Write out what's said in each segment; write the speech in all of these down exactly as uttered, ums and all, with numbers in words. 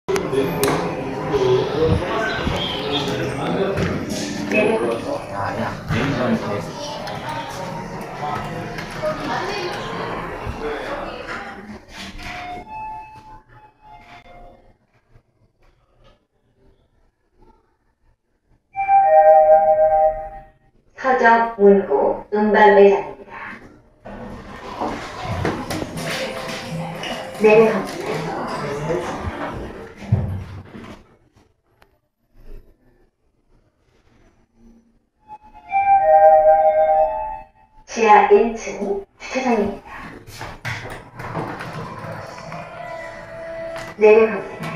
야야 냉정해. 서적 문구 음반 매장입니다. 내려갑니다. 지하 일 층 주차장입니다. 내려갑니다.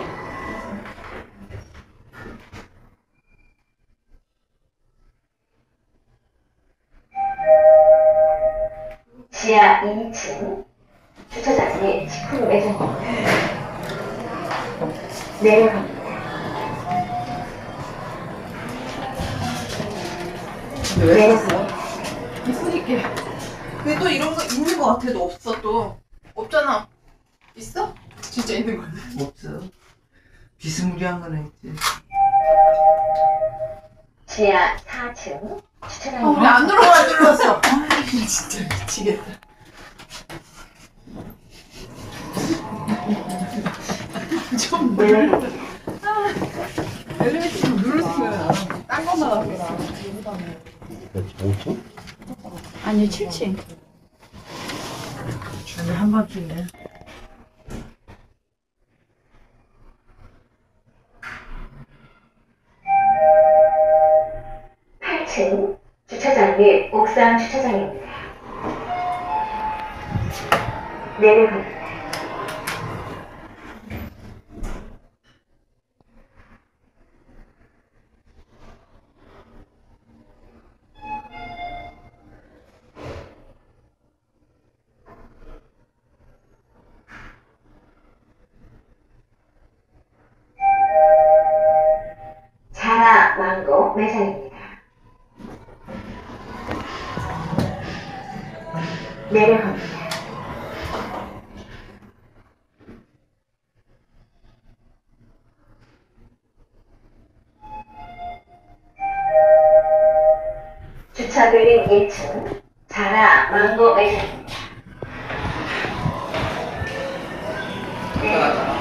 지하 이 층 주차장에 식품 매장입니다. 내려갑니다. 왜 샀어? 있으니까. 근데 또 이런 거 있는 거 같아도 없어 또. 없잖아. 있어? 진짜 있는 거야? 없어. 비스무리한 거는 있지. 지하 사 층 아, 주차장입니다. 우리 안 눌러 안 눌렀어. 아, 진짜 미치겠다. 좀 내려갑니다. 엘리베이터 좀 누르시면 딴 것만 하더라. 오 층? 아니요, 칠 층. 주에 한 번쯤에. 팔 층 주차장 및 옥상 주차장입니다. 내려갑니다. 자라 망고 매장입니다. 내려갑니다. 주차 빌딩 일 층 자라 망고 매장입니다. 내려갑니다.